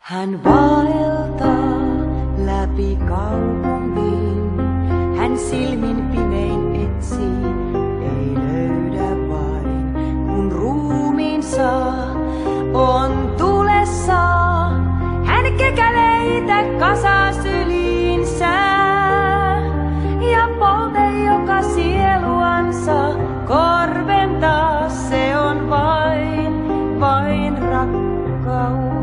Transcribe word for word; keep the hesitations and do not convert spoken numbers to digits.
Hän vaeltaa läpi kaupungin, hän silmin pimein etsii, ei löydä vain, kun ruumiinsa on tulessa. Hän kekäleitä kasaa syliinsä ja polte, joka sieluansa korventaa, se on vain, vain rakkaus.